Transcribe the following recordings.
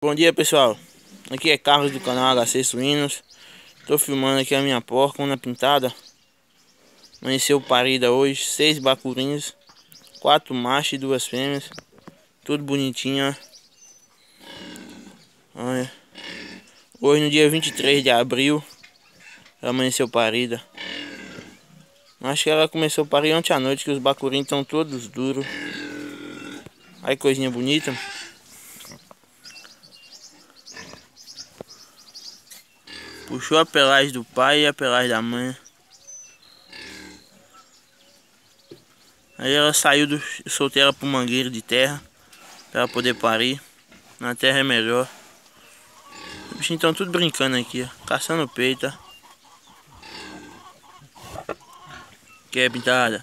Bom dia, pessoal, aqui é Carlos do canal HC Suínos. Tô filmando aqui a minha porca, uma pintada. Amanheceu parida hoje, 6 bacurinhos, 4 machos e 2 fêmeas. Tudo bonitinho, ó. Olha. Hoje no dia 23 de abril ela amanheceu parida. Acho que ela começou a parir ontem à noite, que os bacurinhos estão todos duros. Olha que coisinha bonita. Puxou a pelagem do pai e a pelagem da mãe. Aí ela saiu eu soltei ela pro mangueiro de terra pra ela poder parir. Na terra é melhor. Os bichinhos estão tudo brincando aqui, ó, caçando o peito, ó. Que é pintada.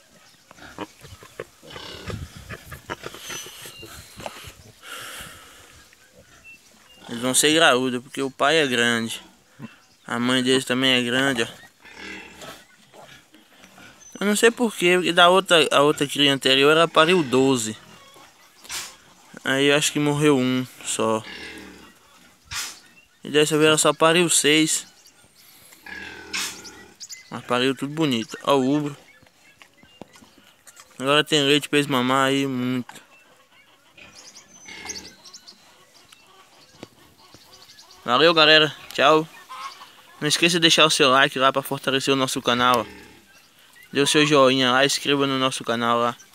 Eles vão ser graúdos porque o pai é grande. A mãe deles também é grande, ó. Eu não sei porquê, porque a outra cria anterior ela pariu 12. Aí eu acho que morreu um só. E dessa vez ela só pariu 6. Mas pariu tudo bonito. Ó o ubro. Agora tem leite pra eles mamar aí muito. Valeu, galera. Tchau. Não esqueça de deixar o seu like lá pra fortalecer o nosso canal, ó. Dê o seu joinha lá, inscreva no nosso canal lá.